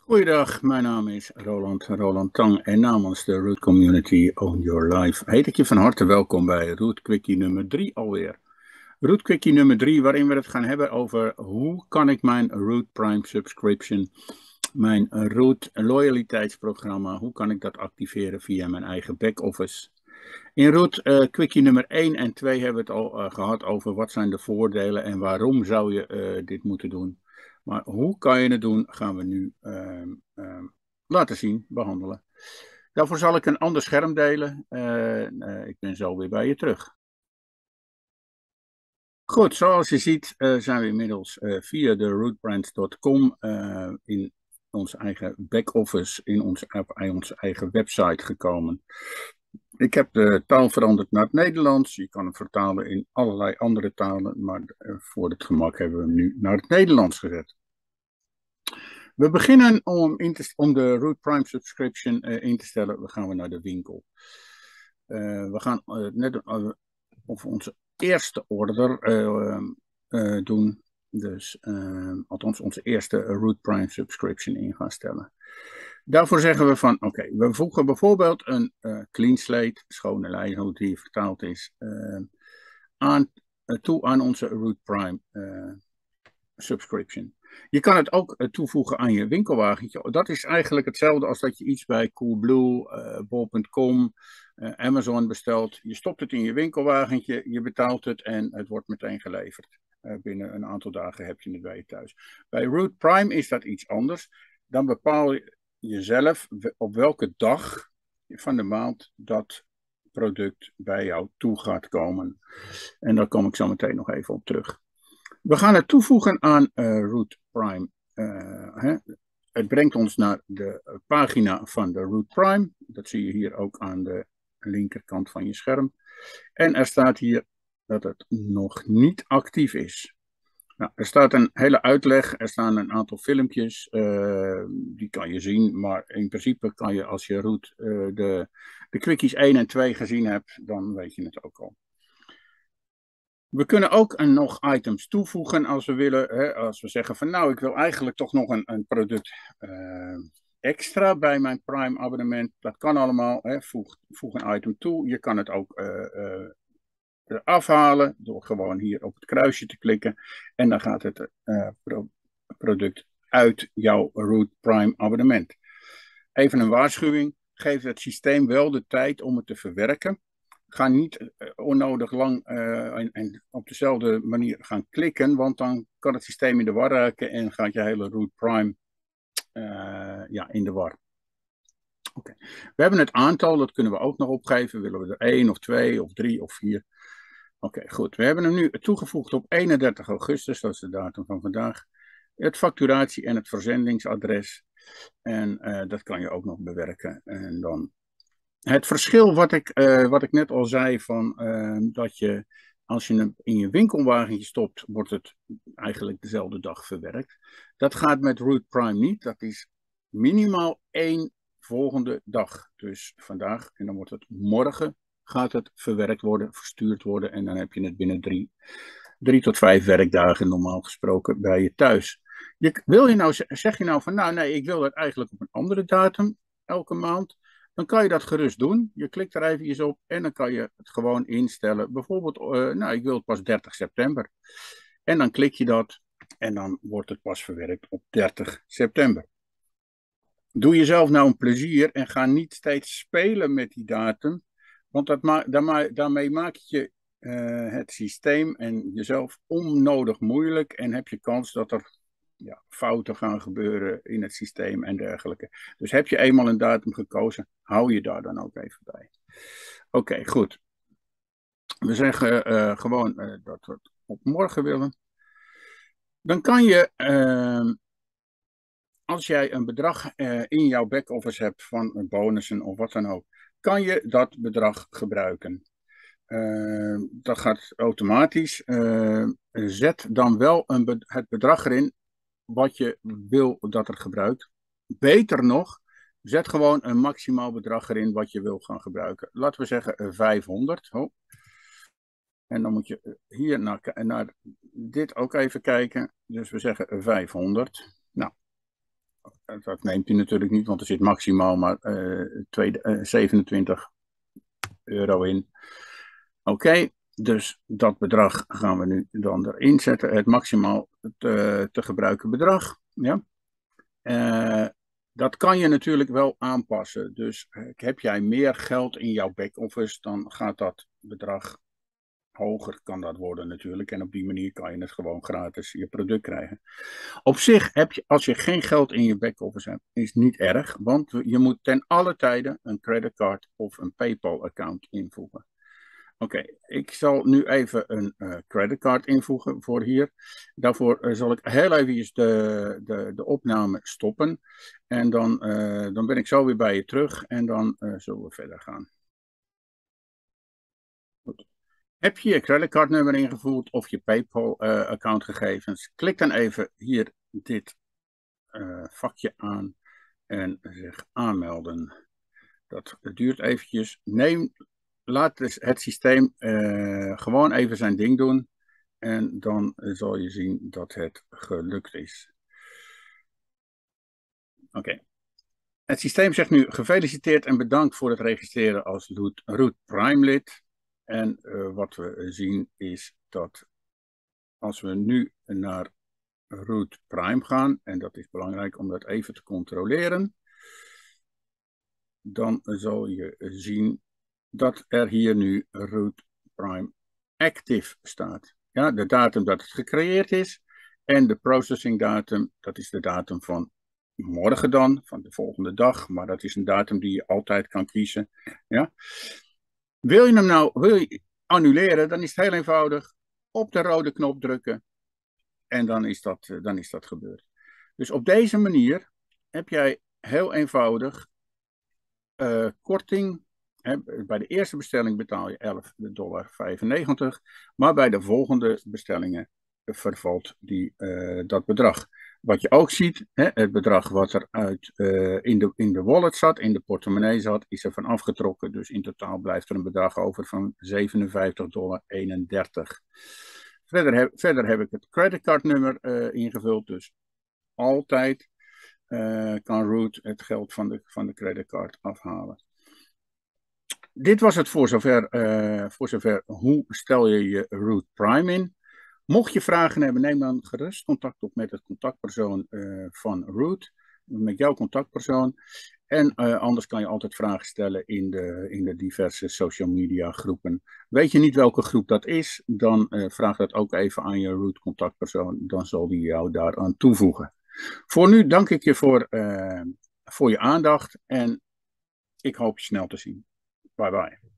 Goeiedag, mijn naam is Roland Tang en namens de Root Community Own Your Life heet ik je van harte welkom bij Root Quickie nummer 3 alweer. Root Quickie nummer 3 waarin we het gaan hebben over hoe kan ik mijn Root Prime subscription, mijn Root loyaliteitsprogramma, hoe kan ik dat activeren via mijn eigen back-office. In Root Quickie nummer 1 en 2 hebben we het al gehad over wat zijn de voordelen en waarom zou je dit moeten doen. Maar hoe kan je het doen, gaan we nu laten zien, behandelen. Daarvoor zal ik een ander scherm delen. Ik ben zo weer bij je terug. Goed, zoals je ziet zijn we inmiddels via de rootbrands.com in onze eigen back-office, in onze eigen website gekomen. Ik heb de taal veranderd naar het Nederlands. Je kan hem vertalen in allerlei andere talen, maar voor het gemak hebben we hem nu naar het Nederlands gezet. We beginnen om de Root Prime subscription in te stellen. We gaan naar de winkel. We gaan net over onze eerste order doen. Dus althans onze eerste Root Prime subscription in gaan stellen. Daarvoor zeggen we van oké, we voegen bijvoorbeeld een clean slate, schone lijn, hoe die vertaald is, toe aan onze Root Prime subscription. Je kan het ook toevoegen aan je winkelwagentje. Dat is eigenlijk hetzelfde als dat je iets bij Coolblue, bol.com, Amazon bestelt. Je stopt het in je winkelwagentje, je betaalt het en het wordt meteen geleverd. Binnen een aantal dagen heb je het bij je thuis. Bij Root Prime is dat iets anders. Dan bepaal je zelf op welke dag van de maand dat product bij jou toe gaat komen. En daar kom ik zo meteen nog even op terug. We gaan het toevoegen aan Root Prime. Het brengt ons naar de pagina van de Root Prime. Dat zie je hier ook aan de linkerkant van je scherm. En er staat hier dat het nog niet actief is. Nou, er staat een hele uitleg, er staan een aantal filmpjes, die kan je zien, maar in principe kan je als je Root de quickies 1 en 2 gezien hebt, dan weet je het ook al. We kunnen ook nog items toevoegen als we willen. Hè, als we zeggen van nou, ik wil eigenlijk toch nog een product extra bij mijn Prime abonnement. Dat kan allemaal. Hè, voeg een item toe. Je kan het ook eraf halen door gewoon hier op het kruisje te klikken. En dan gaat het product uit jouw Root Prime abonnement. Even een waarschuwing. Geef het systeem wel de tijd om het te verwerken. Ga niet onnodig lang en op dezelfde manier gaan klikken, want dan kan het systeem in de war raken en gaat je hele Root Prime in de war. Okay. We hebben het aantal, dat kunnen we ook nog opgeven. Willen we er 1 of 2 of 3 of 4? Oké, goed. We hebben hem nu toegevoegd op 31 augustus, dat is de datum van vandaag. Het facturatie- en het verzendingsadres. En dat kan je ook nog bewerken. En dan het verschil wat ik net al zei, van dat je als je hem in je winkelwagentje stopt, wordt het eigenlijk dezelfde dag verwerkt. Dat gaat met Root Prime niet. Dat is minimaal 1 volgende dag. Dus vandaag en dan wordt het morgen gaat het verwerkt worden, verstuurd worden en dan heb je het binnen 3 tot 5 werkdagen normaal gesproken bij je thuis. Zeg je nou van nou nee, ik wil dat eigenlijk op een andere datum elke maand. Dan kan je dat gerust doen. Je klikt er even op en dan kan je het gewoon instellen. Bijvoorbeeld, ik wil het pas 30 september. En dan klik je dat en dan wordt het pas verwerkt op 30 september. Doe jezelf nou een plezier en ga niet steeds spelen met die datum. Want daarmee maak je het systeem en jezelf onnodig moeilijk en heb je kans dat er fouten gaan gebeuren in het systeem en dergelijke. Dus heb je eenmaal een datum gekozen, hou je daar dan ook even bij. Oké, goed. We zeggen gewoon dat we het op morgen willen. Dan kan je, als jij een bedrag in jouw back-office hebt van bonussen of wat dan ook, kan je dat bedrag gebruiken. Dat gaat automatisch. Zet dan wel het bedrag erin wat je wil dat er gebruikt. Beter nog, zet gewoon een maximaal bedrag erin wat je wil gaan gebruiken. Laten we zeggen 500. Oh. En dan moet je hier naar dit ook even kijken. Dus we zeggen 500. Nou, Dat neemt hij natuurlijk niet, want er zit maximaal maar 27 euro in. Oké, dus dat bedrag gaan we nu dan erin zetten. Het maximaal te gebruiken bedrag. Ja. Dat kan je natuurlijk wel aanpassen. Dus heb jij meer geld in jouw back-office, dan gaat dat bedrag hoger kan dat worden natuurlijk. En op die manier kan je het gewoon gratis je product krijgen. Op zich heb je, als je geen geld in je back-office hebt, is niet erg. Want je moet ten alle tijde een creditcard of een PayPal-account invoegen. Oké, ik zal nu even een creditcard invoegen voor hier. Daarvoor zal ik heel even de opname stoppen. En dan ben ik zo weer bij je terug en dan zullen we verder gaan. Goed. Heb je je creditcardnummer ingevoerd of je PayPal-accountgegevens? Klik dan even hier dit vakje aan en zeg aanmelden. Dat duurt eventjes. Laat dus het systeem gewoon even zijn ding doen. En dan zal je zien dat het gelukt is. Oké. Het systeem zegt nu gefeliciteerd en bedankt voor het registreren als Root Prime lid. En wat we zien is dat als we nu naar Root Prime gaan, en dat is belangrijk om dat even te controleren, dan zal je zien dat er hier nu Root Prime Active staat. Ja, de datum dat het gecreëerd is en de processing datum, dat is de datum van morgen dan, van de volgende dag, maar dat is een datum die je altijd kan kiezen. Ja. Wil je annuleren, dan is het heel eenvoudig. Op de rode knop drukken en dan is dat gebeurd. Dus op deze manier heb jij heel eenvoudig korting. Bij de eerste bestelling betaal je $11,95, maar bij de volgende bestellingen vervalt dat bedrag. Wat je ook ziet, het bedrag wat er in de wallet zat, in de portemonnee zat, is er van afgetrokken. Dus in totaal blijft er een bedrag over van $57,31. Verder heb ik het creditcardnummer ingevuld, dus altijd kan Root het geld van de creditcard afhalen. Dit was het voor zover hoe stel je je Root Prime in. Mocht je vragen hebben, neem dan gerust contact op met het contactpersoon van Root, met jouw contactpersoon. En anders kan je altijd vragen stellen in de diverse social media groepen. Weet je niet welke groep dat is, dan vraag dat ook even aan je Root contactpersoon. Dan zal die jou daaraan toevoegen. Voor nu dank ik je voor je aandacht en ik hoop je snel te zien. Bye bye.